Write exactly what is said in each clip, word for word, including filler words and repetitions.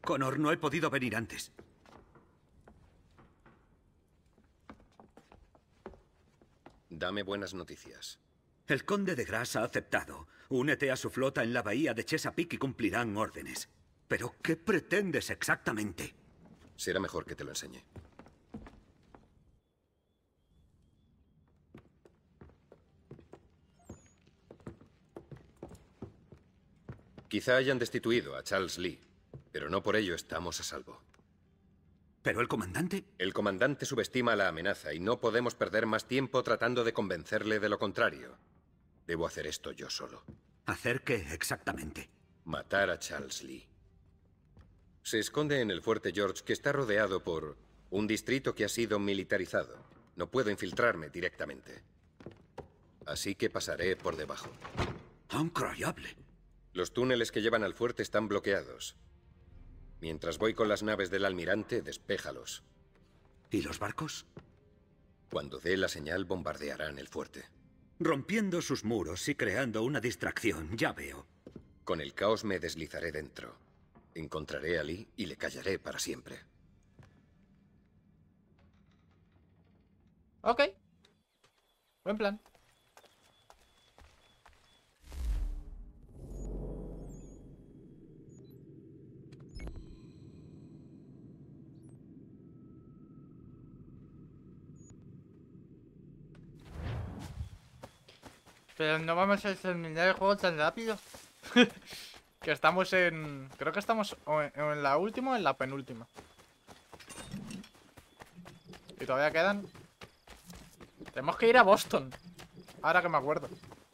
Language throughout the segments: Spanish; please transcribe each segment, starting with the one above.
Connor, no he podido venir antes. Dame buenas noticias. El conde de Grass ha aceptado. Únete a su flota en la bahía de Chesapeake y cumplirán órdenes. ¿Pero qué pretendes exactamente? Será mejor que te lo enseñe. Quizá hayan destituido a Charles Lee, pero no por ello estamos a salvo. ¿Pero el comandante? El comandante subestima la amenaza y no podemos perder más tiempo tratando de convencerle de lo contrario. Debo hacer esto yo solo. ¿Hacer qué exactamente? Matar a Charles Lee. Se esconde en el fuerte George, que está rodeado por un distrito que ha sido militarizado. No puedo infiltrarme directamente. Así que pasaré por debajo. ¡Increíble! Los túneles que llevan al fuerte están bloqueados. Mientras voy con las naves del almirante, despéjalos. ¿Y los barcos? Cuando dé la señal, bombardearán el fuerte. Rompiendo sus muros y creando una distracción, ya veo. Con el caos me deslizaré dentro. Encontraré a Lee y le callaré para siempre. Ok. Buen plan. Pero no vamos a terminar el juego tan rápido. Que estamos en... Creo que estamos o en, o en la última o en la penúltima. Y todavía quedan... Tenemos que ir a Boston. Ahora que me acuerdo.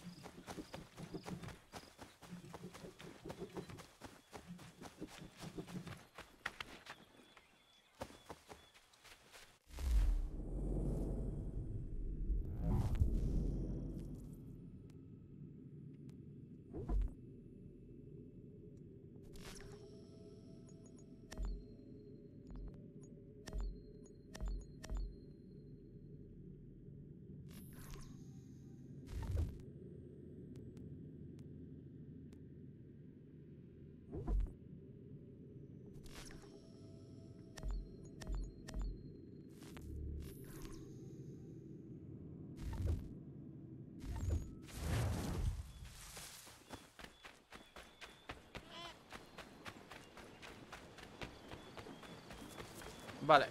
Vale.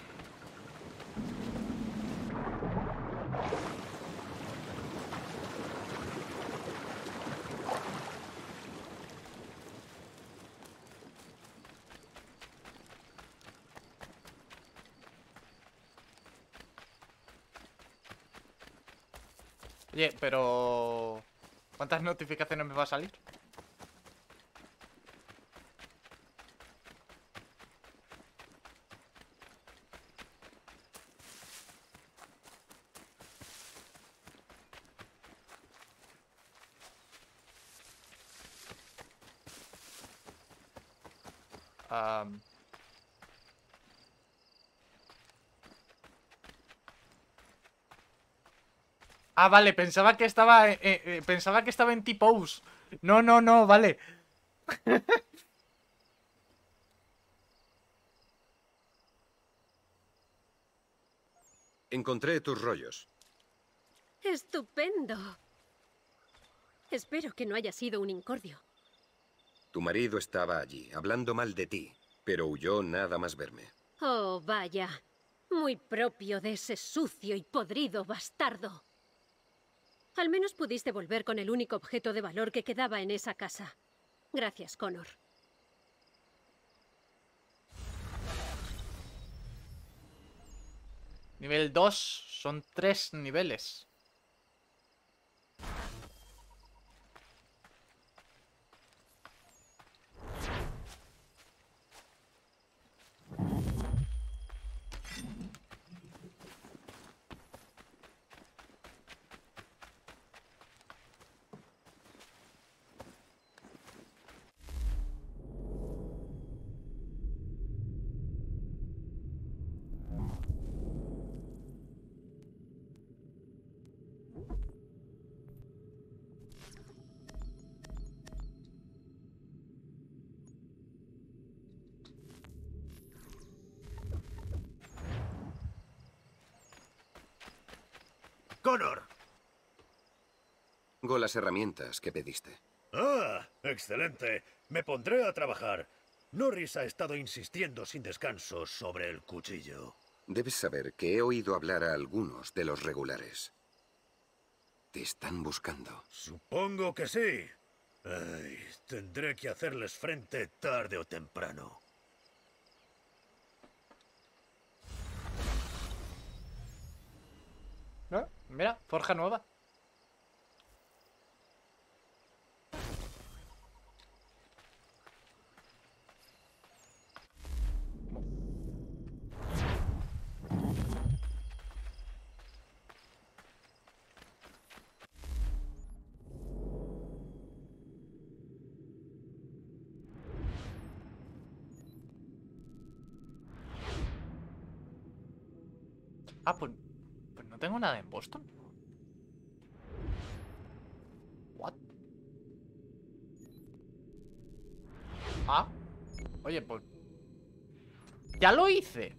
Oye, pero... ¿Cuántas notificaciones me va a salir? Um... Ah, vale, pensaba que estaba... Eh, eh, pensaba que estaba en T-Pose. No, no, no, vale. Encontré tus rollos. ¡Estupendo! Espero que no haya sido un incordio. Tu marido estaba allí, hablando mal de ti, pero huyó nada más verme. Oh, vaya. Muy propio de ese sucio y podrido bastardo. Al menos pudiste volver con el único objeto de valor que quedaba en esa casa. Gracias, Connor. Nivel dos son tres niveles. Connor. Tengo las herramientas que pediste. Ah, excelente. Me pondré a trabajar. Norris ha estado insistiendo sin descanso sobre el cuchillo. Debes saber que he oído hablar a algunos de los regulares. Te están buscando. Supongo que sí. Ay, tendré que hacerles frente tarde o temprano. ¿No? Mira, forja nueva. Ah, pues, pues no tengo nada en Boston. What? Ah, oye, pues ya lo hice.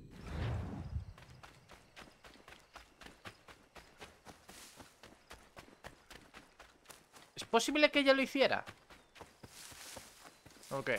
¿Es posible que ya lo hiciera? Ok.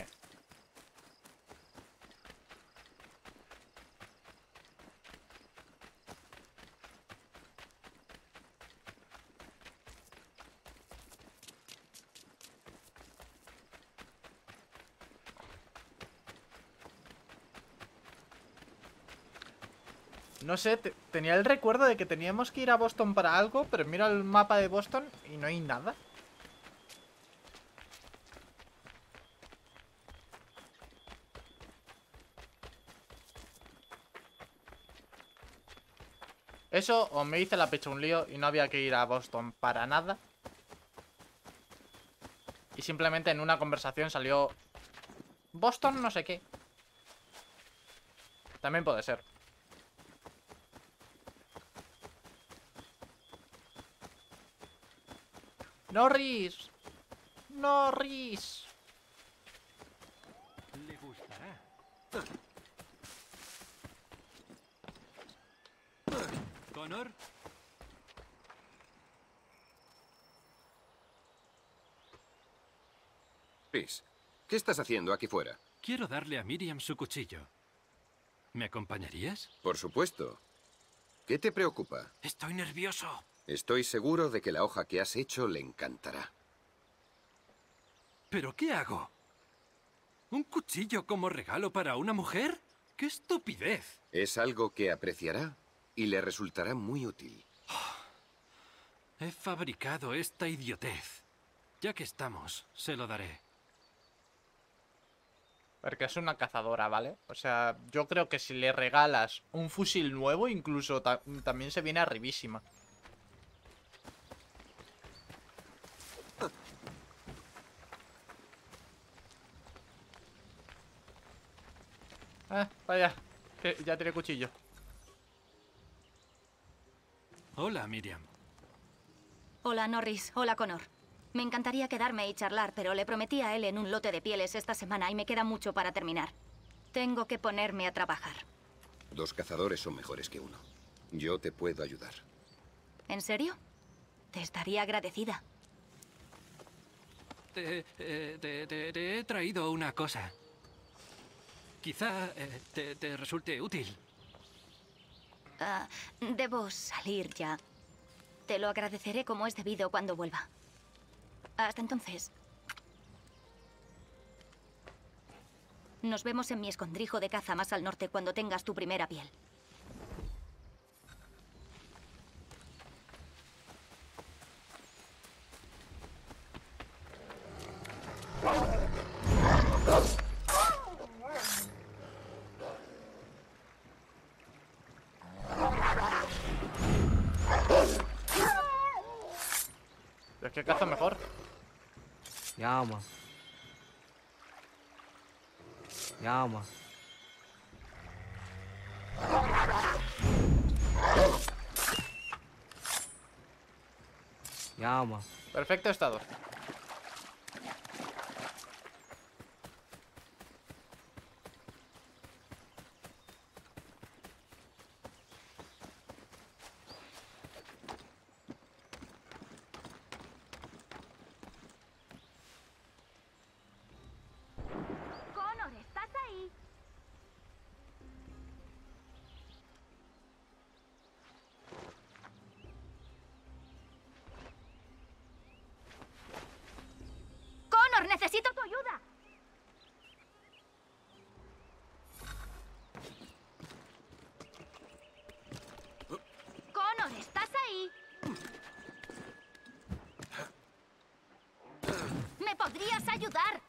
No sé, te- tenía el recuerdo de que teníamos que ir a Boston para algo, pero mira el mapa de Boston y no hay nada. Eso, o me hice la pecha un lío y no había que ir a Boston para nada. Y simplemente en una conversación salió Boston no sé qué. También puede ser. Norris. Norris. Le gustará. ¿Connor? Chris, ¿qué estás haciendo aquí fuera? Quiero darle a Miriam su cuchillo. ¿Me acompañarías? Por supuesto. ¿Qué te preocupa? Estoy nervioso. Estoy seguro de que la hoja que has hecho le encantará. ¿Pero qué hago? ¿Un cuchillo como regalo para una mujer? ¡Qué estupidez! Es algo que apreciará y le resultará muy útil. He fabricado esta idiotez. Ya que estamos, se lo daré. Porque es una cazadora, ¿vale? O sea, yo creo que si le regalas un fusil nuevo, incluso ta- también se viene arribísima. Ah, vaya, que ya tiene cuchillo. Hola, Miriam. Hola, Norris. Hola, Connor. Me encantaría quedarme y charlar, pero le prometí a él en un lote de pieles esta semana y me queda mucho para terminar. Tengo que ponerme a trabajar. Dos cazadores son mejores que uno. Yo te puedo ayudar. ¿En serio? Te estaría agradecida. Te, eh, te- te- te he traído una cosa. Quizá eh, te, te resulte útil. Ah, debo salir ya. Te lo agradeceré como es debido cuando vuelva. Hasta entonces. Nos vemos en mi escondrijo de caza más al norte cuando tengas tu primera piel. Es que caza mejor. Llama. Llama. Llama. Perfecto estado. ayudar.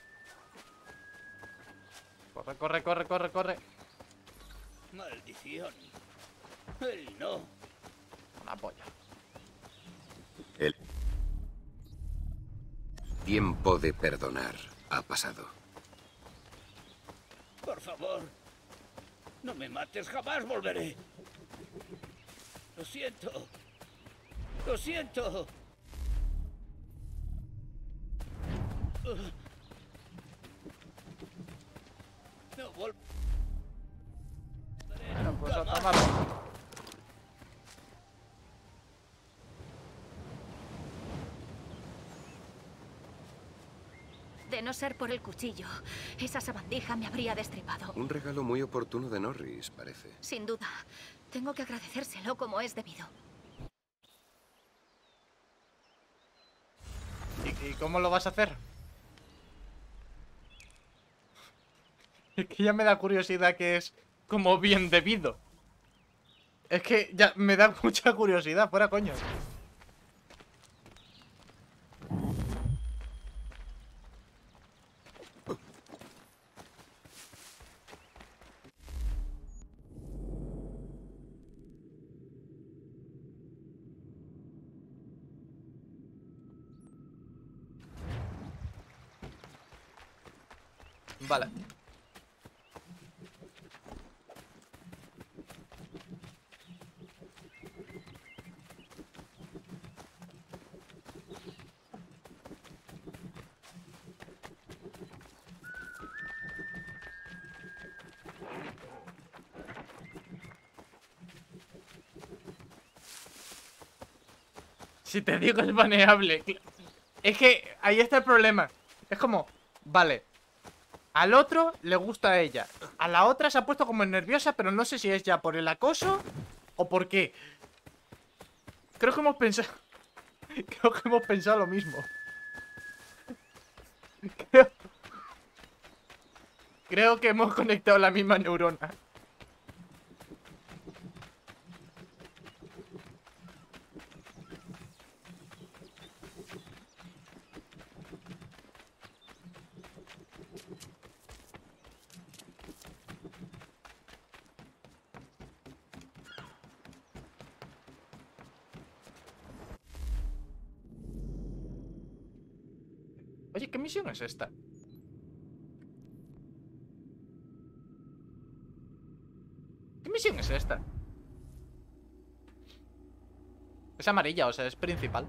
Corre, corre, corre, corre, corre. Maldición. Él no. Una polla. El tiempo de perdonar ha pasado. Por favor. No me mates, jamás volveré. Lo siento. Lo siento. No volveré. Bueno, pues a tomarlo. De no ser por el cuchillo, esa sabandija me habría destripado. Un regalo muy oportuno de Norris, parece. Sin duda. Tengo que agradecérselo como es debido. ¿Y, y cómo lo vas a hacer? Es que ya me da curiosidad que es como bien debido. Es que ya me da mucha curiosidad, fuera coño. Vale. Si te digo es baneable. Es que ahí está el problema. Es como, vale, al otro le gusta a ella, a la otra se ha puesto como nerviosa, pero no sé si es ya por el acoso o por qué. Creo que hemos pensado Creo que hemos pensado lo mismo. Creo, Creo que hemos conectado la misma neurona. Oye, ¿qué misión es esta? ¿Qué misión es esta? Es amarilla, o sea, es principal.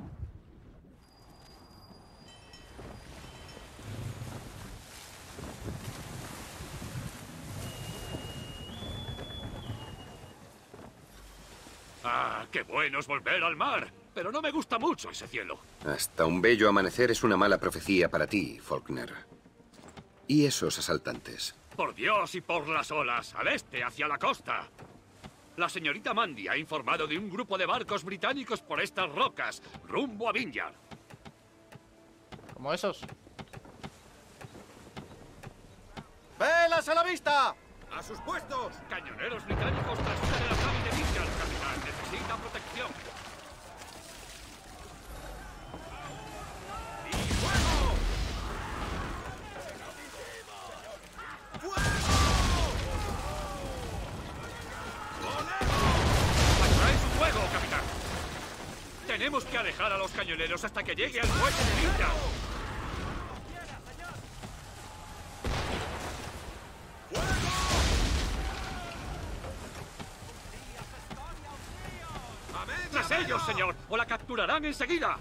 Ah, qué bueno es volver al mar. Pero no me gusta mucho ese cielo. Hasta un bello amanecer es una mala profecía para ti, Faulkner. ¿Y esos asaltantes? Por Dios y por las olas, al este, hacia la costa. La señorita Mandy ha informado de un grupo de barcos británicos por estas rocas, rumbo a Vineyard. Como esos. ¡Velas a la vista! ¡A sus puestos! Cañoneros británicos tras una de las naves de Vineyard, capitán. Necesita protección. Tenemos que alejar a los cañoneros hasta que llegue al muelle de Vineyard. ¡Tras ellos, señor! ¡O la capturarán enseguida!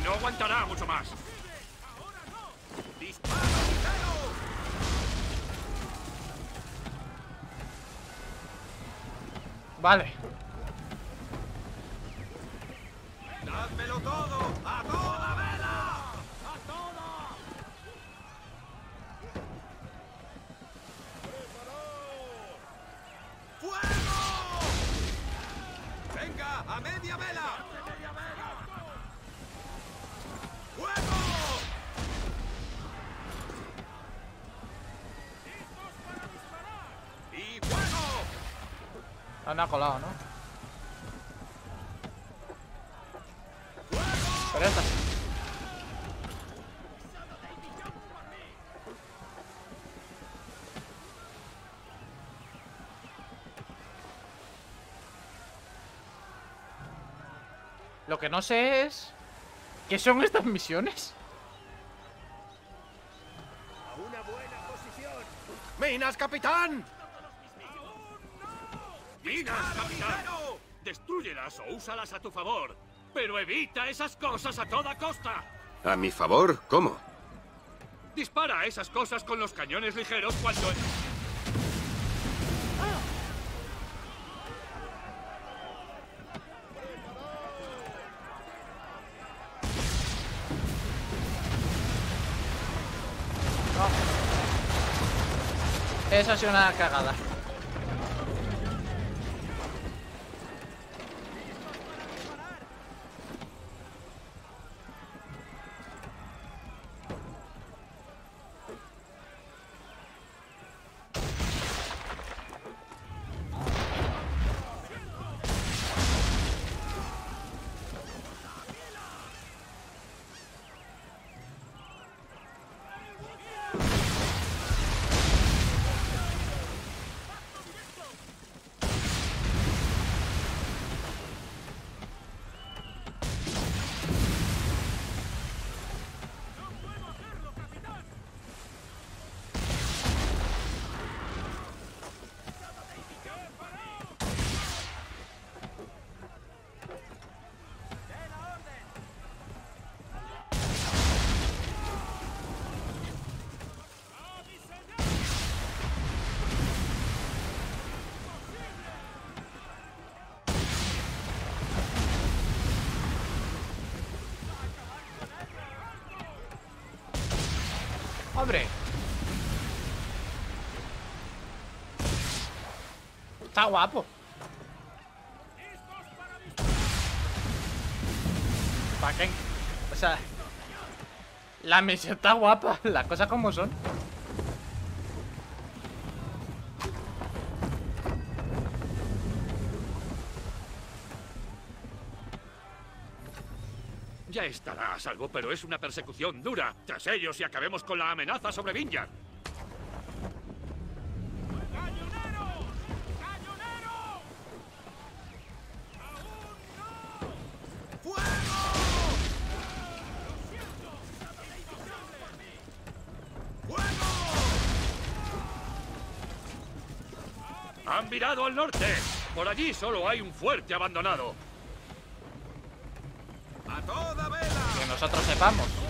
no aguantará mucho más. Vale. ¡Dádmelo todo! ¡A toda vela! ¡A toda! ¡Fuego! ¡Venga, a media vela! ¡Fuego! ¡Y fuego! Han colado, ¿no? Pero esta sí. Lo que no sé es... ¿qué son estas misiones? ¡A una buena posición! ¡Minas, capitán! ¡Minas, capitán! Destrúyelas o úsalas a tu favor. Pero evita esas cosas a toda costa. ¿A mi favor? ¿Cómo? Dispara a esas cosas con los cañones ligeros cuando... Esa ha sido una cagada. ¡Hombre! Está guapo. ¿Para qué? O sea, la misión está guapa, las cosas como son. Ya estará a salvo, pero es una persecución dura. Tras ellos y acabemos con la amenaza sobre Vineyard. ¡Cañoneros! ¡Cañoneros! ¡Fuego! ¡Fuego! Han virado al norte. Por allí solo hay un fuerte abandonado. ¡A toda vela! Que nosotros sepamos.